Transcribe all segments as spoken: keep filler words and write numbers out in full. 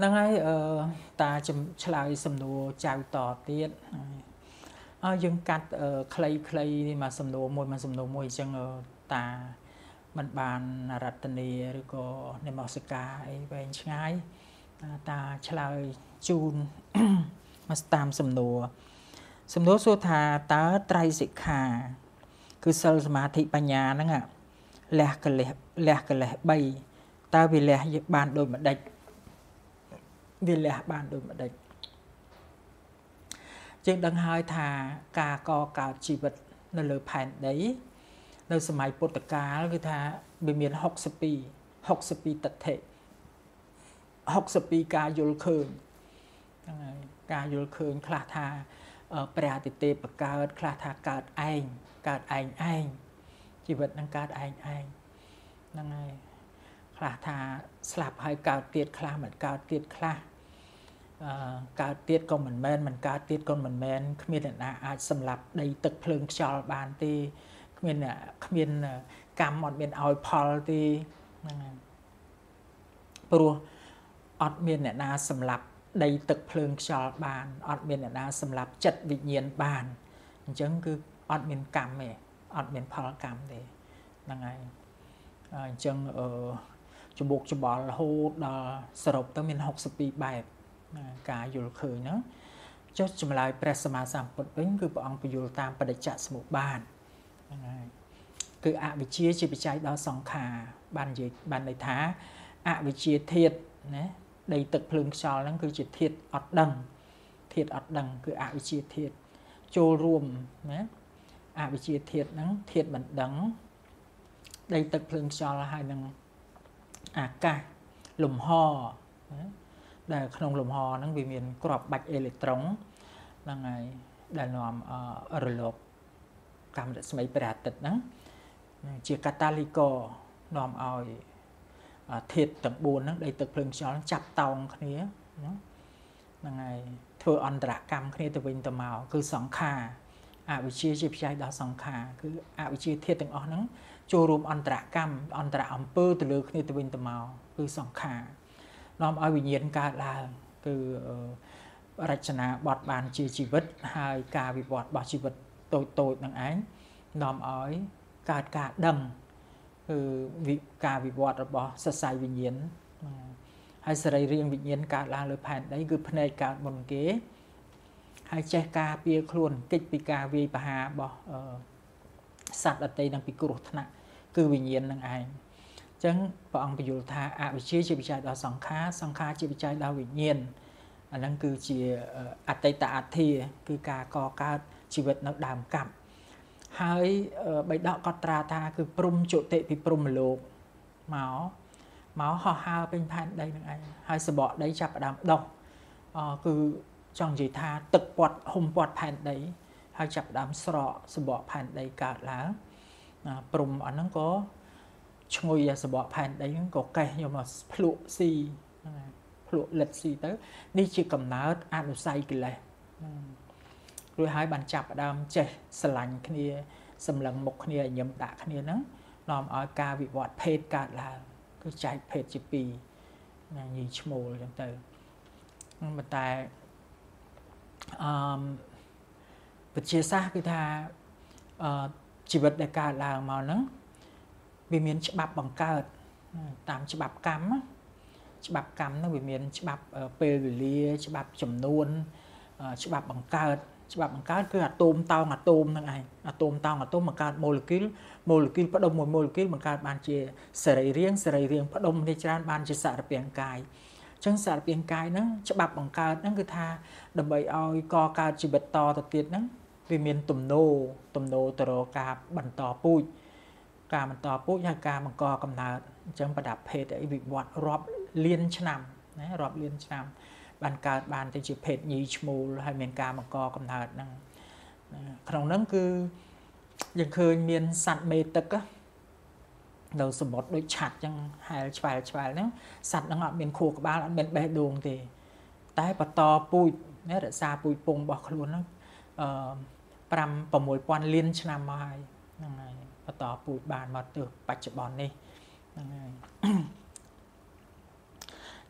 năng ấy ờ, ta chấm lại sầm đồ chào tỏ tiết ờ dương cắt ờ clay clay mà sầm đồ môi mà sầm đồ môi chẳng ờ ta mình bàn rạch tần đi rồi có nên màu sắc cái về ngay ta lại chun mà tam sầm đồ sầm đồ số thà ta trai dịch khà cứ sơ mà thị bà nhà nữa ạ lẹ cái lẹ lẹ cái lẹ bay ta vì lẹ bàn đôi mà đạch vì lẽ bàn đôi mà địch nhưng đằng hai thà cà co cà chỉ vật nó lừa phản đấy nó sớm mai bột cá cái thà bị miền học spi học spi tật thể học spi cà dồi khơi cà dồi khơi khla thà ở bè tê tê bạc cà khla thà cà anh cà anh anh chỉ vật năng cà anh anh năng này khla thà slap hai cà tiệt khla mặt cà tiệt khlaการเตียดก็เหมือนแมนมันการเตียดก็เหมือนแมนขมิ้นน่ะอาจสำหรับในตึกเพลิงชอลบานตีขมิ้นน่ะขมิ้นกำอดเมียนเอาพอลตีปลัวอดเมียนน่ะนาสำหรับในตึกเพลิงชอลบานอดเมียนน่ะนาสำหรับจัดวิญญาณบานจังคืออดเมียนกำเออดเมียนพอลกำเดนั่งไงจังเออจุบุกจุบอลโหดสรุปต้องมีหกสิบปีแบบการอยู่เคยเนาะจะจำลายแปรสมาสามปดเป็นคือปองไปอยู่ตามปฏิจจสมุปบาทคืออวิชีจิตใจดอสองขาบันยิบันในท้าอวิชีเทียดนะในตึกเพลิงชอนั่นคือจิตเทียดอดดังเทียดอดดังคืออวิชีเทียดโจรวมนะอวิชีเทียดนั้นเทียดบันดังในตึกเพลิงชอละhai năngอากาศลมห่อได้ขนมลมหอนั่งวิมีนกรอบบัตรอิเล็กตรอนนั่งไงได้นอมอรลกการสมัยประดิษฐ์นั่งเจียกาตาลิโกนอมเอาเทียดต่างบูนนั่งได้ตึกเพลิงช้อนจับตองคนนี้นั่งไงเธออันตรกรรมคนนี้ตัววินตัวเมาคือสองขาอาวิชีจิตใจดาวสองขาคืออาวิชีเทียดต่างออกนั่งโจรวมอันตรกรรมอันตรอัมเปอร์ตัวเลือกคนนี้ตัววินตัวเมาคือสองขาน้อมเอาวิญญาณการลาคือรัชนาบอดบานชีชีวิตให้การวิบอดบอดชีวิตโตโตนั่งไอ้น้อมเอาการการดังคือวิการวิบอดบอสใสวิญญาณให้สลายเรียงวิญญาณการลาเลยผ่านได้คือภายในการบนเก๋ให้แจกาเปียคลุนกิจปิกาวีปหาบอสัตว์อัตตินังปิกรุธนะคือวิญญาณนั่งไอ้จังพระองค์ประยุทธ์ท่าอวิชีจิตวิจัยดาวสองขาสองขาจิตวิจัยดาววิญญาณอันนั้นคือจีอัตติตาอัตถิคือการก่อการชีวิตนักดามกับให้ใบดอกกตราท่าคือปรุมจุติพิปรุมโลกหมาหมาห่อหาเป็นพันได้ยังไงให้สบอได้จับดามดอกคือจังจีท่าตึกปอดหุ่มปอดพันได้ให้จับดามสระสบอพันได้กาดแล้วปรุมอันนั้นก็ช่วยสบอพันได้ยังก็แก่ยมพลุซีพลุเล็ดซีเตอร์นี่ชื่อกำเนิดอนุสัยกันเลยโดยให้บรรจับดามเจสลันคณีสำลังมกคณียมดาคณีนั้นนอมเอากาวิวัฒเพศกาดลาก็ใจเพศจีปียี่ชั่วโมงจังเตอร์มันแต่ปัจเจซ่าคือท่าชีวิตในการลามานั้นวิมีนฉบับบังเกิดตามฉบับกรรมฉบับกรรมนั่นวิมีนฉบับเปรีเลียฉบับจำนวนฉบับบังเกิดฉบับบังเกิดคืออะโตมเตาอะโตมนั่นไงอะโตมเตาอะโตมบังเกิดโมเลกุลโมเลกุลพระดมโมเลกุลบังเกิดบานเจสลายเรียงสลายเรียงพระดมในจานบานเจสารเปลี่ยนกายจังสารเปลี่ยนกายนั้นฉบับบังเกิดนั่นคือท่าดับใบเอากอการจีบต่อต่อติดนั้นวิมีนตุ่มโนตุ่มโนตโรกาบันต่อปุ้ยการมันต่อปุ๊บยาการมันก่อกำเนิดจังประดับเพศไอ้วิวัฒรอบเลียนชนำนะรอบเลียนชนำบานการบานจะจีเพศยีชมูลให้เมียนการมันก่อกำเนิดนั่งขนมนั้นคือยังเคยเมียนสัตว์เมตกะเราสมบูรณ์โดยฉัดยังหายชายชายนั้นสัตว์นั่งอ่ะเมียนโคกบ้านเมียนเบดวงทีแต่ปะตอปุยเนี่ยแต่ซาปุยปงบอกล้วนนั้นปรำประมวยปอนเลียนชนำมาให้ยังไงต่อปูบานมาตึกปัจจุบันนี่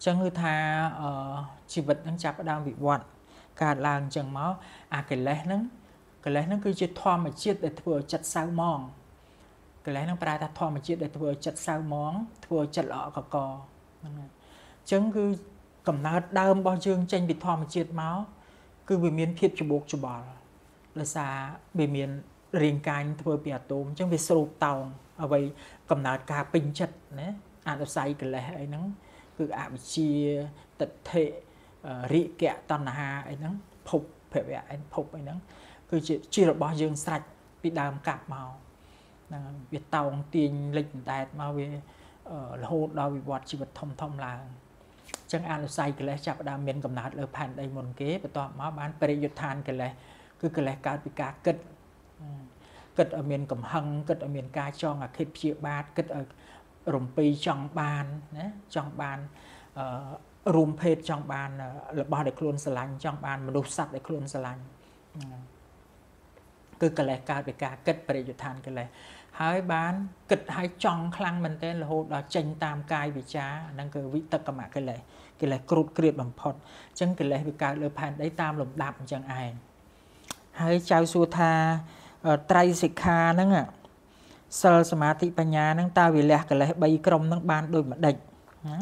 ចឹងគឺថាអឺជីវិតនឹងចាប់ផ្ដើមវិវត្តកើតឡើងចឹងមកអាកិលេសហ្នឹងកិលេសហ្នឹងគឺជាធម្មជាតិដែលធ្វើឲ្យចិត្តសៅហ្មងកិលេសហ្នឹងប្រែថាធម្មជាតិដែលធ្វើឲ្យចិត្តសៅហ្មងធ្វើឲ្យចិត្តល្អកកហ្នឹងហើយចឹងគឺកំណើតដើមរបស់យើងចេញពីធម្មជាតិមកគឺវាមានភាពច្បូកច្បល់ដោយសារវាមានរាងកាយធ្វើពីអាតូមអញ្ចឹងវាស្រូបតោងអ្វីកំណើតការពេញចិត្តណាអនុស័យកិលេសអីហ្នឹងគឺអវិជ្ជាទិដ្ឋិរិកៈតណ្ហាអីហ្នឹងភពភវៈអីភពអីហ្នឹងគឺជាជារបស់យើងស្រេចពីដើមកាប់មកហ្នឹងវាតោងទាញលិចដដែលមកវារហូតដល់វិវត្តជីវិតធំធំឡើងចឹងអនុស័យកិលេសចាប់ផ្ដើមមានកំណើតលើផែនដីមុនគេបន្ទាប់មកបានបរិយុទ្ធានកិលេសគឺកិលេសកើតពីការគិតគិតឲ្យមានកំហឹងគិតឲ្យមានការចងអាឃាតព្យាបាទគិតឲ្យរំពីចង់បានណាចង់បានអឺរួមភេទចង់បានរបស់ដែលខ្លួនស្រឡាញ់ចង់បានមនុស្សសត្វដែលខ្លួនស្រឡាញ់គឺកិលេសកើតពីការគិតបរិយុទ្ធានកិលេសហើយបានគិតឲ្យចង់ខ្លាំងមែនទែនរហូតដល់ចេញតាមកាយវិការហ្នឹងគឺវិតកម្មកិលេសកិលេសគ្រូតគ្រៀតបំផុតអញ្ចឹងកិលេសវាកើតលើផែនដីតាមលំដាប់អញ្ចឹងឯងហើយចៅសួរថាត្រៃសិក្ខាហ្នឹងសិលសមាធិបញ្ញាហ្នឹងតើវាលះកិលេសបីក្រុមហ្នឹងបានដូចម្ដេចណា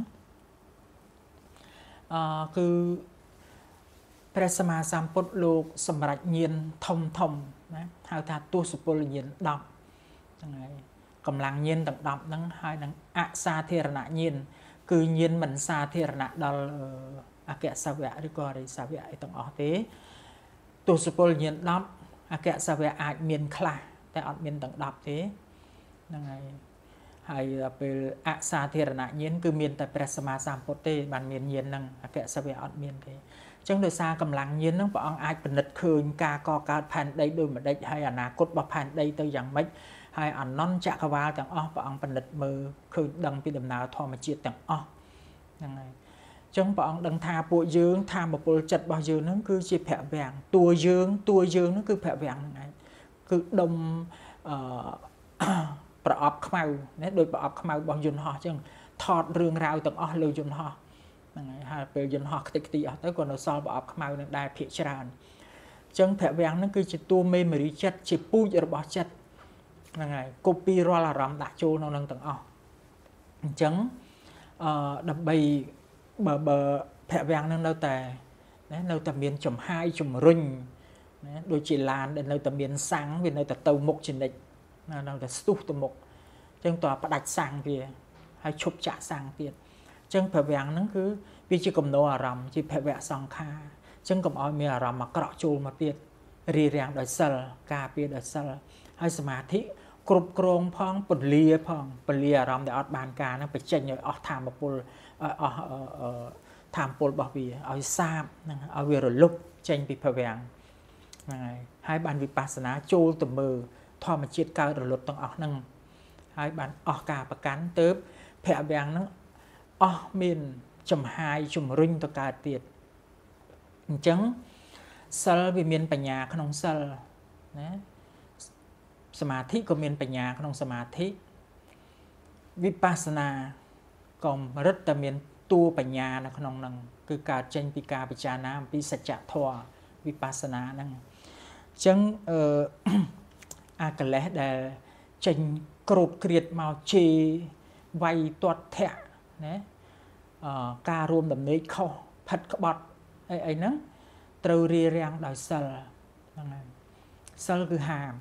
អឺគឺព្រះសម្មាសម្ពុទ្ធលោកសម្រេចញាណធំធំណាហៅថាទស្សពលញាណដប់ហ្នឹងហើយកម្លាំងញាណទាំងដប់ហ្នឹងហើយនឹងអសាធារណញាណគឺញាណមិនសាធារណៈដល់អគ្គសាវកឬក៏អរិយសាវកអីទាំងអស់ទេទស្សពលញាណដប់អគ្គសាវកអាចមានខ្លះតែអត់មានទាំងដប់ទេហ្នឹងហើយហើយដល់ពេលអសាធារណញាណគឺមានតែព្រះសម្មាសម្ពុទ្ធទេបានមានញាណហ្នឹងអគ្គសាវកអត់មានទេអញ្ចឹងដោយសារកម្លាំងញាណហ្នឹងព្រះអង្គអាចពិនិត្យឃើញការកកើតផែនដីដូចម្ដេចហើយអនាគតរបស់ផែនដីទៅយ៉ាងម៉េចហើយអនន្តចក្រវាលទាំងអស់ព្រះអង្គពិនិត្យមើលឃើញដឹងពីដំណើរធម្មជាតិទាំងអស់ហ្នឹងហើយអញ្ចឹងព្រះអង្គដឹងថាពួកយើងធម្មពលចិត្តរបស់យើងហ្នឹងគឺជាភវវាំងតួយើងតួយើងហ្នឹងគឺភវវាំងហ្នឹងឯងគឺដុំអឺប្រអប់ខ្មៅណាដោយប្រអប់ខ្មៅរបស់យន្តហោះអញ្ចឹងថតរឿងរ៉ាវទាំងអស់លើយន្តហោះហ្នឹងហើយហើយពេលយន្តហោះខ្ទេចខ្ទីអស់ទៅក៏នៅសល់ប្រអប់ខ្មៅនឹងដែរភាគច្រើនអញ្ចឹងភវវាំងហ្នឹងគឺជាតួមេមរីចិត្តជាពូជរបស់ចិត្តហ្នឹងហើយកូពីរាល់អារម្មណ៍ដាក់ចូលក្នុងនឹងទាំងអស់អញ្ចឹងអឺដើម្បីបើបើភវវាំងហ្នឹងនៅតែណានៅតែមានចំហាយជំរុញណាដូចជាឡានដែលនៅតែមានសាំងវានៅតែទៅមុខជានិច្ចនៅតែស្ទុះទៅមុខអញ្ចឹងតើផ្ដាច់សាំងវាហើយឈប់ចាក់សាំងទៀតអញ្ចឹងភវវាំងហ្នឹងគឺវាជាគំនោអារម្មណ៍ជាភវៈសង្ខារអញ្ចឹងកុំឲ្យមានអារម្មណ៍អាក្រក់ចូលមកទៀតរារាំងដោយសិលការពារដោយសិលហើយសមាធិគ្រប់គ្រងផងពលាផងពលាអារម្មណ៍ដែលអត់បានការហ្នឹងបញ្ចេញឲ្យអស់ធម៌ពលអស់ធម៌ពលរបស់វាឲ្យសាបហ្នឹងឲ្យវារលុបចេញពីភវៈហ្នឹងហើយហើយបានវិបស្សនាចូលទៅមើលធម្មជាតិកើតរលត់ទាំងអស់ហ្នឹងហើយបានអស់ការប្រកាន់ទៅភវៈហ្នឹងអស់មានចំហាយជំរុញទៅកើតទៀតអញ្ចឹងសិលវាមានបញ្ញាក្នុងសិលណាសមាធិក៏មានបញ្ញាក្នុងសមាធិវិបស្សនាក៏រឹតតែមានតួបញ្ញានៅក្នុងហ្នឹងគឺកើតចេញពីការពិចារណាអំពីសច្ចធម៌វិបស្សនាហ្នឹងអញ្ចឹងអឺអាកិលេសដែលចេញក្រោតក្រៀតមកជេរវាយទាត់ធាក់ណាអឺការរួមដំណេកខុសផិតក្បត់អីអីហ្នឹងត្រូវរារាំងដោយសិលហ្នឹងហើយសិលគឺហាម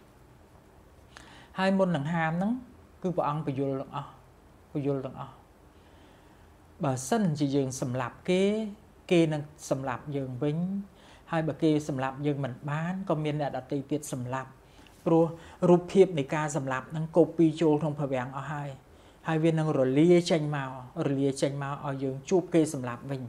ហើយមុននឹងហាមហ្នឹងគឺព្រះអង្គបញ្យលទាំងអស់បញ្យលទាំងអស់បើសិនជាយើងសម្លាប់គេគេនឹងសម្លាប់យើងវិញហើយបើគេសម្លាប់យើងមិនបានក៏មានអ្នកដទៃទៀតសម្លាប់ព្រោះរូបភាពនៃការសម្លាប់ហ្នឹងកូពីចូលក្នុងភវាំងអស់ហើយហើយវានឹងរលាចេញមករលាចេញមកឲ្យយើងជួបគេសម្លាប់វិញ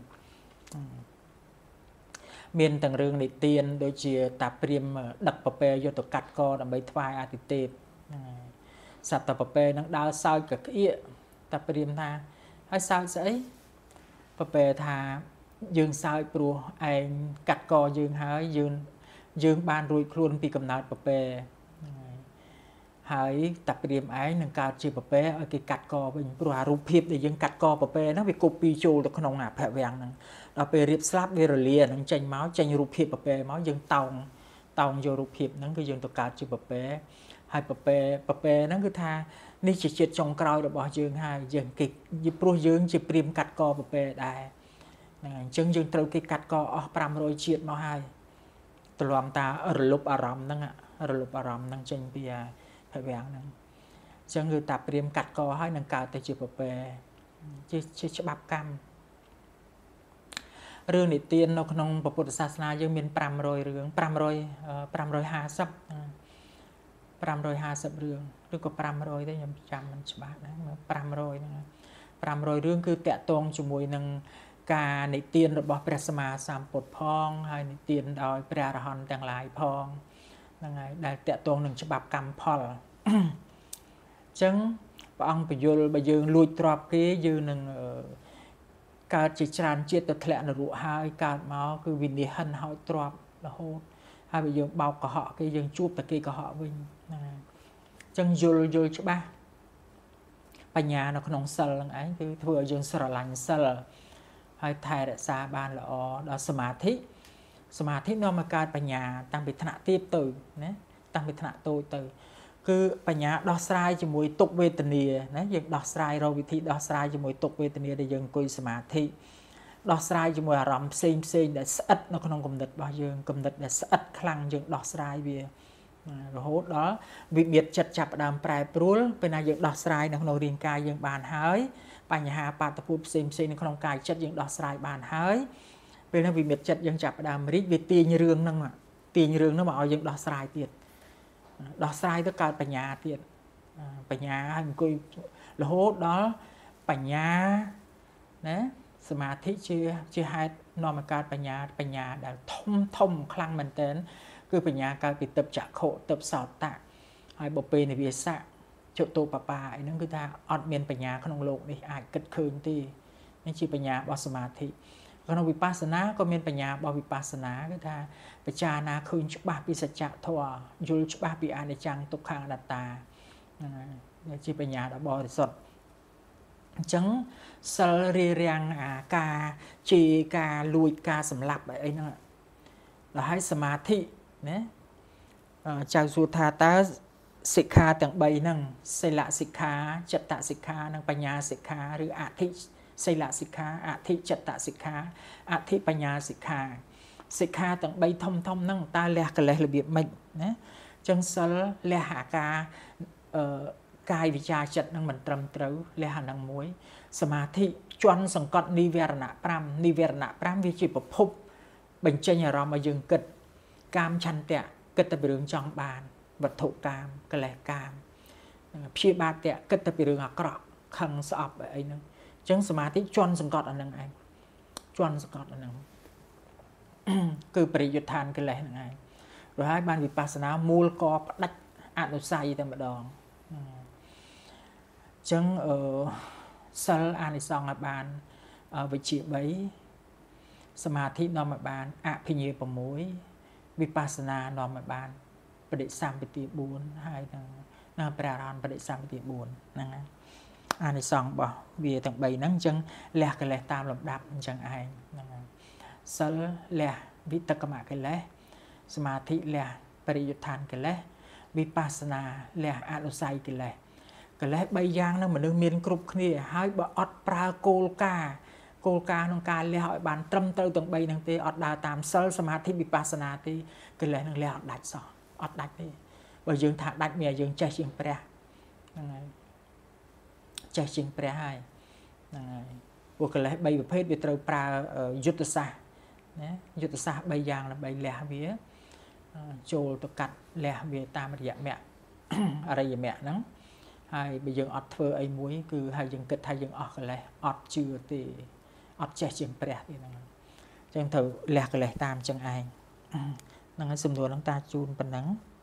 មានទាំងរឿងនិទានដូចជាតាព្រាមដឹកពពែយកទៅកាត់កដើម្បីថ្វាយអាទិទេពហ្នឹងហើយសត្វតាពពែនឹងដើរសើចកក្អៀកតាព្រាមថាហើយសើចស្អីពពែថាយើងសើចព្រោះឯងកាត់កយើងហើយយើងយើងបានរួចខ្លួនពីកំណើតពពែហ្នឹងហើយហហើយតាព្រាមឯងនឹងកើតជាប្រពេឲ្យគេកាត់កវិញព្រោះអារូបភាពដែលយើងកាត់កប្រពេហ្នឹងវាគប់ពីចូលទៅក្នុងអាភវវាំងហ្នឹងដល់ពេលរៀបស្លាប់វារលាហ្នឹងចេញមកចេញរូបភាពប្រពេមកយើងតោងតោងយករូបភាពហ្នឹងគឺយើងទៅកើតជាប្រពេហើយប្រពេប្រពេហ្នឹងគឺថានេះជាជាតិចុងក្រោយរបស់យើងហើយយើងគេព្រោះយើងជាព្រាមកាត់កប្រពេដែរហ្នឹងហើយអញ្ចឹងយើងត្រូវគេកាត់កអស់five hundredជាតិមកហើយទលំតារលប់អារម្មណ៍ហ្នឹងរលប់អារម្មណ៍ហ្នឹងចេញពីភវវាំងហ្នឹងអញ្ចឹងគឺតាព្រាមកាត់កហើយនឹងកើតទៅជាប្រពេជាជាច្បាប់កម្មរឿងនិទាននៅក្នុងពុទ្ធសាសនាយើងមានfive hundredរឿងfive hundred five hundred fifty five hundred fiftyរឿងឬក៏five hundredទេខ្ញុំចាំមិនច្បាស់ដែរfive hundredហ្នឹងfive hundredរឿងគឺតាក់ទងជាមួយនឹងការនិទានរបស់ព្រះសម្មាសម្ពុទ្ធផងហើយនិទានដោយព្រះអរហន្តទាំងឡាយផងហ្នឹងហើយដែលតាក់ទងនឹងច្បាប់កម្មផលអញ្ចឹងព្រះអង្គបញ្យលបើយើងលួចទ្រព្យគេយើងនឹងកើតជាច្រើនជាតិទៅធ្លាក់នរកហើយកើតមកគឺវិនិច្ឆ័យហិនហើយទ្រព្យរហូតហើយបើយើងបោកកុហកគេយើងជួបតែគេកុហកវិញហ្នឹងហើយអញ្ចឹងយល់យល់ច្បាស់បញ្ញានៅក្នុងសិលហ្នឹងឯងគឺធ្វើឲ្យយើងស្រឡាញ់សិលហើយថែរក្សាបានល្អដល់សមាធិសមាធិនាំមកកើតបញ្ញាតាំងពីថ្នាក់ទាបទៅណាតាំងពីថ្នាក់តូចទៅគឺបញ្ញាដោះស្រាយជាមួយទុក្ខវេទនាណាយើងដោះស្រាយរកវិធីដោះស្រាយជាមួយទុក្ខវេទនាដែលយើងអង្គុយសមាធិដោះស្រាយជាមួយអារម្មណ៍ផ្សេងផ្សេងដែលស្អិតនៅក្នុងគំនិតរបស់យើងគំនិតដែលស្អិតខ្លាំងយើងដោះស្រាយវារហូតដល់វិមាត្រចិត្តចាប់ផ្ដើមប្រែប្រួលពេលណាយើងដោះស្រាយនៅក្នុងរាងកាយយើងបានហើយបញ្ហាបាតុភូតផ្សេងផ្សេងនៅក្នុងកាយចិត្តយើងដោះស្រាយបានហើយពេលហ្នឹងវិមាត្រចិត្តយើងចាប់ផ្ដើមរីកវាទាញរឿងហ្នឹងទាញរឿងហ្នឹងមកឲ្យយើងដោះស្រាយទៀតដោះស្រាយទៅកើតបញ្ញាទៀតបញ្ញាអង្គុយរហូតដល់បញ្ញាណាសមាធិជាជាហេតុនាំមកកើតបញ្ញាបញ្ញាដែលធំធំខ្លាំងមែនទែនគឺបញ្ញាកើតពីទឹកចក្ខុទឹកសោតៈហើយបពេនិវាសៈចតុបបាអីហ្នឹងគឺថាអត់មានបញ្ញាក្នុងโลกនេះអាចគិតឃើញទេនេះជាបញ្ញារបស់សមាធិក្នុងវិបស្សនាក៏មានបញ្ញារបស់វិបស្សនាគឺថាពិចារណាឃើញច្បាស់ពីសច្ចធម៌យល់ច្បាស់ពីអនិច្ចំទុក្ខអនត្តាហ្នឹងហើយជាបញ្ញាដ៏បរិសុទ្ធអញ្ចឹងសិលរារាំងអាការជាការលួចការសម្លាប់អីហ្នឹងដល់ហើយសមាធិណាចៅសួរថាតើសិក្ខាទាំង3ហ្នឹងសិលសិក្ខាចិត្តសិក្ខានិងបញ្ញាសិក្ខាឬអធិសិលសិក្ខាអធិចិត្តសិក្ខាអធិបញ្ញាសិក្ខាសិក្ខាទាំង3ធំធំហ្នឹងតើលះកិលេសរបៀបម៉េចណាអញ្ចឹងសិលលះអាការអឺកាយវិចារចិត្តហ្នឹងមិនត្រឹមត្រូវលះអាហ្នឹងមួយសមាធិជន់សង្កត់និវរណៈ5និវរណៈ5វាជាប្រភពបញ្ចេញអារម្មណ៍ឲ្យយើងគិតកាមឆន្ទៈគិតតែពីរឿងចង់បានវត្ថុកាមកិលេសកាមព្យាបាទៈគិតតែពីរឿងអាក្រក់ខឹងស្អប់អីហ្នឹងអញ្ចឹងសមាធិជន់សង្កត់អាហ្នឹងឯងជន់សង្កត់អាហ្នឹងគឺបរិយុទ្ធានកិលេសហ្នឹងឯងព្រោះហើយបានវិបស្សនាមូលកផ្ដាច់អនុស័យតែម្ដងអញ្ចឹងអឺសិលអានិសង្សឲ្យបានវិជ្ជា3សមាធិនាំឲ្យបានអភិញ្ញា6វិបស្សនានាំឲ្យបានបដិសម្បទា4ហើយនឹងព្រះអរហន្តបដិសម្បទា4ហ្នឹងណាអានិសង្សរបស់វាទាំង3ហ្នឹងអញ្ចឹងលះកិលេសតាមលំដាប់អញ្ចឹងឯងហ្នឹងហើយសិលលះវិតកម្មកិលេសសមាធិលះបរិយុទ្ធានកិលេសវិបស្សនាលះអនុស័យកិលេសកិលេស3យ៉ាងហ្នឹងមនុស្សមានគ្រប់គ្នាហើយបើអត់ប្រើគោលការណ៍គោលការណ៍ក្នុងការលះឲ្យបានត្រឹមត្រូវទាំង3ហ្នឹងទេអត់ដើរតាមសិលសមាធិវិបស្សនាទេកិលេសនឹងលះអត់ដាច់សោះអត់ដាច់ទេបើយើងថាដាច់មានយើងចេះជាងព្រះហ្នឹងហើយចេះជាងព្រះហើយហ្នឹងហើយពួកកិលេស3ប្រភេទវាត្រូវប្រើយុទ្ធសាស្ត្រណាយុទ្ធសាស្ត្រ3យ៉ាងដើម្បីលះវាចូលទៅកាត់លះវាតាមរយៈមគ្គអរិយមគ្គហ្នឹងហើយបើយើងអត់ធ្វើអីមួយគឺហើយយើងគិតថាយើងអស់កិលេសអត់ជឿទេអត់ចេះជាងព្រះទេហ្នឹងអញ្ចឹងត្រូវលះកិលេសតាមអញ្ចឹងឯងហ្នឹងហើយសំណួរហ្នឹងតាជូនប៉ុណ្ណឹង